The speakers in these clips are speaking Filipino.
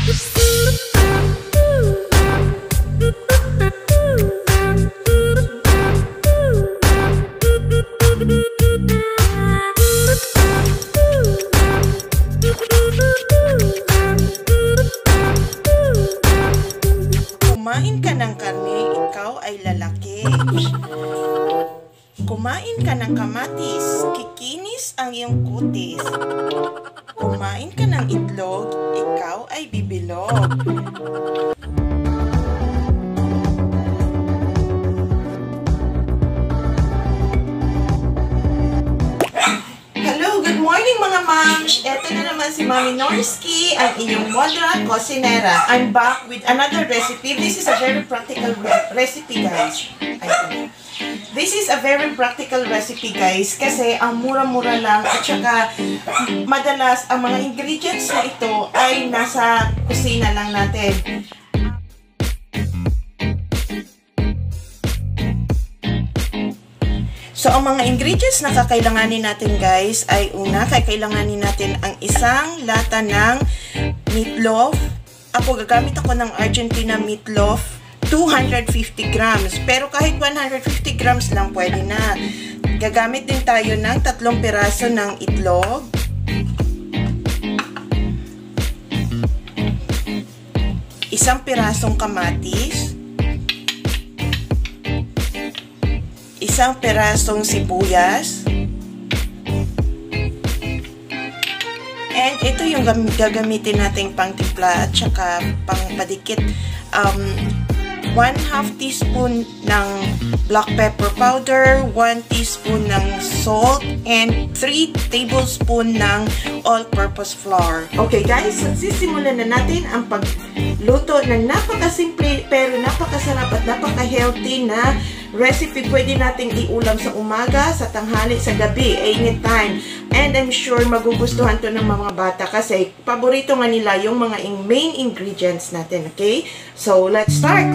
Kumain ka ng karne, ikaw ay lalaki. Kumain ka ng kamatis, kikinis ang iyong kutis. Kumain ka ng itlog, ikaw ay bibilog. Hello, good morning mga moms! Eto na naman si Mami Norski, ang inyong modern cocinera. I'm back with another recipe. This is a very practical recipe, guys. This is a very practical recipe, guys, kasi ang mura-mura lang at saka madalas ang mga ingredients na ito ay nasa kusina lang natin. So, ang mga ingredients na kakailanganin natin, guys, ay una, kakailanganin natin ang isang lata ng meatloaf. Gagamit ako ng Argentina meatloaf, 250 grams. Pero kahit 150 grams lang, pwede na. Gagamit din tayo ng 3 piraso ng itlog. Isang pirasong kamatis. Isang pirasong sibuyas. And ito yung gagamitin nating pangtimpla at saka pang padikit. 1/2 teaspoon ng black pepper powder, 1 teaspoon ng salt, and 3 tablespoon ng all-purpose flour. Okay guys, sisimulan na natin ang pagluto ng napakasimple pero napakasarap at napaka-healthy na recipe. Pwede nating iulam sa umaga, sa tanghali, sa gabi, anytime. And I'm sure magugustuhan to ng mga bata kasi paborito nga nila yung mga main ingredients natin, okay? So, let's start!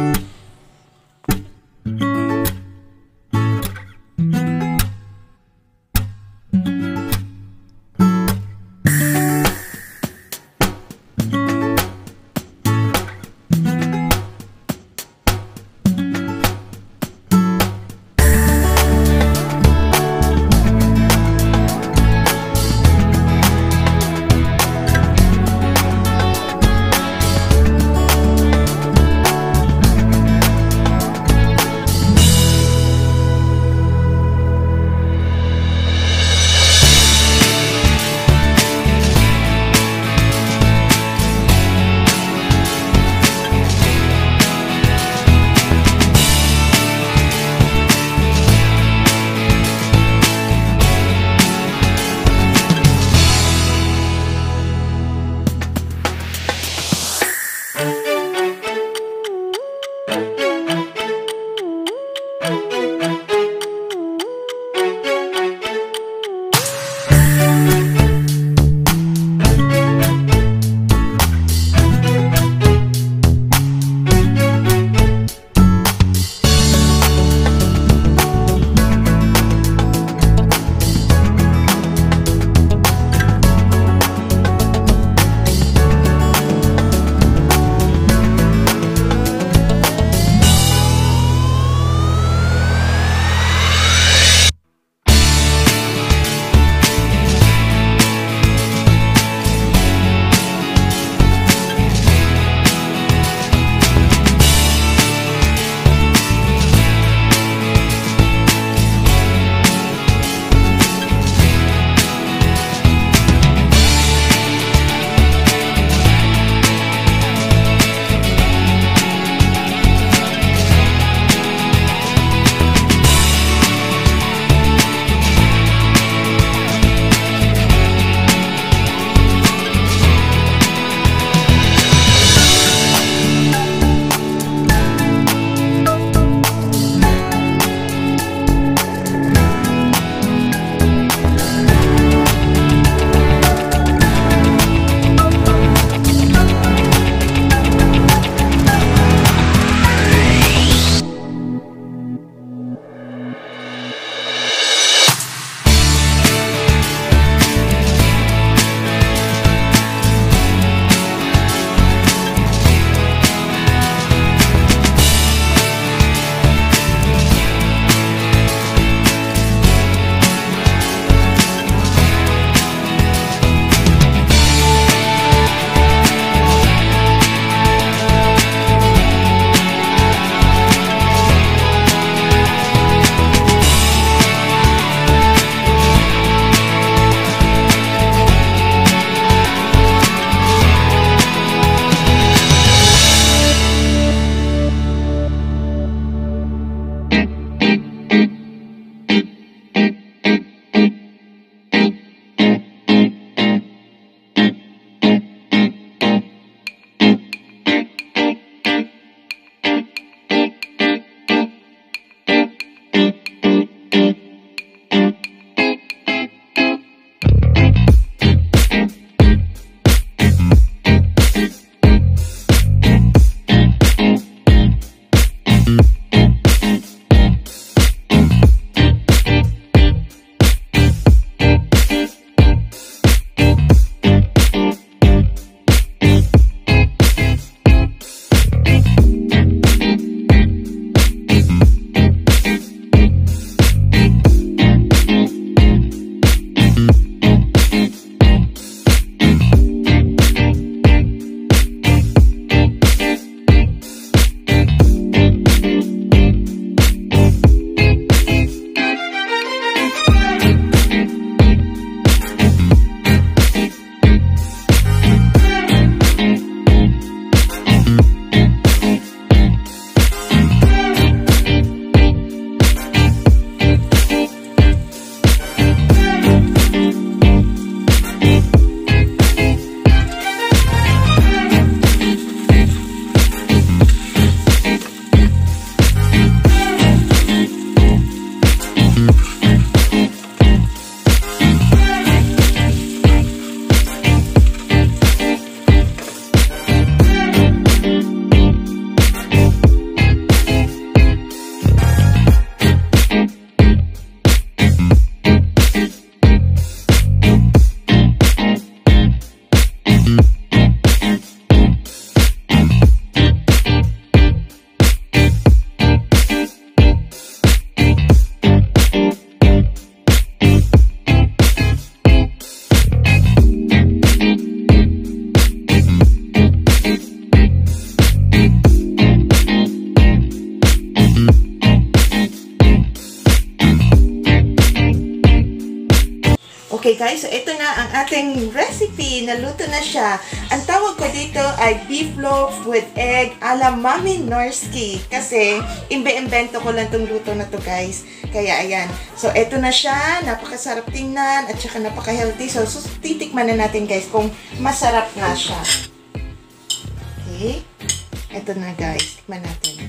guys, so ito na ang ating recipe. Naluto na siya. Ang tawag ko dito ay beef loaf with egg ala Mami Norski. Kasi, imbe-invento ko lang tong luto na to guys. Kaya ayan. So, ito na siya. Napakasarap tingnan at saka napaka-healthy. So, titikman na natin guys kung masarap nga siya. Okay. Ito na guys. Tikman natin.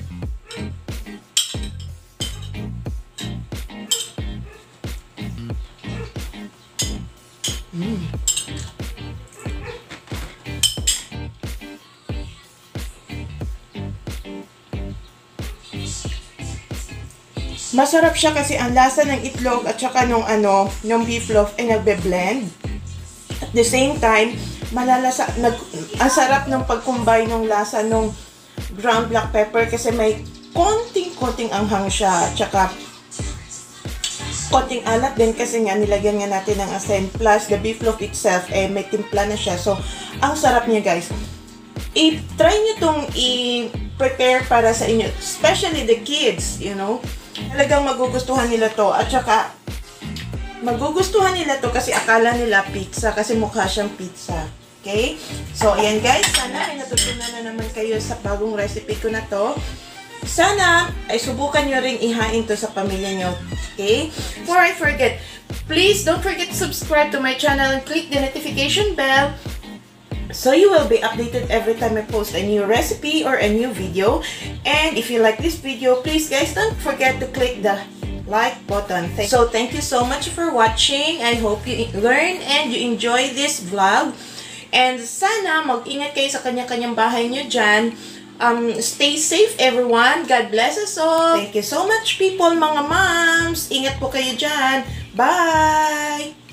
Masarap siya kasi ang lasa ng itlog at saka nung beef loaf ay nagbe-blend. At the same time, ang sarap ng pag-combine ng lasa ng ground black pepper kasi may konting anghang siya at saka konting alat din kasi nga nilagyan nga natin ng asin plus the beef loaf itself may timpla na siya. So, ang sarap niya guys. I-try nyo itong i-prepare para sa inyo, especially the kids, you know. Talagang magugustuhan nila to at saka magugustuhan nila to kasi akala nila pizza kasi mukha siyang pizza. Okay? So, ayan guys. Sana ay natutunan na naman kayo sa bagong recipe ko na to. Sana ay subukan nyo ring ihain to sa pamilya nyo. Okay? Before I forget, please don't forget to subscribe to my channel and click the notification bell so you will be updated every time I post a new recipe or a new video. And if you like this video, please guys don't forget to click the like button. So thank you so much for watching. I hope you learn and you enjoy this vlog. And sana mag-ingat kayo sa kanya-kanyang bahay nyo dyan. Stay safe everyone. God bless us all. Thank you so much people, mga moms. Ingat po kayo dyan. Bye!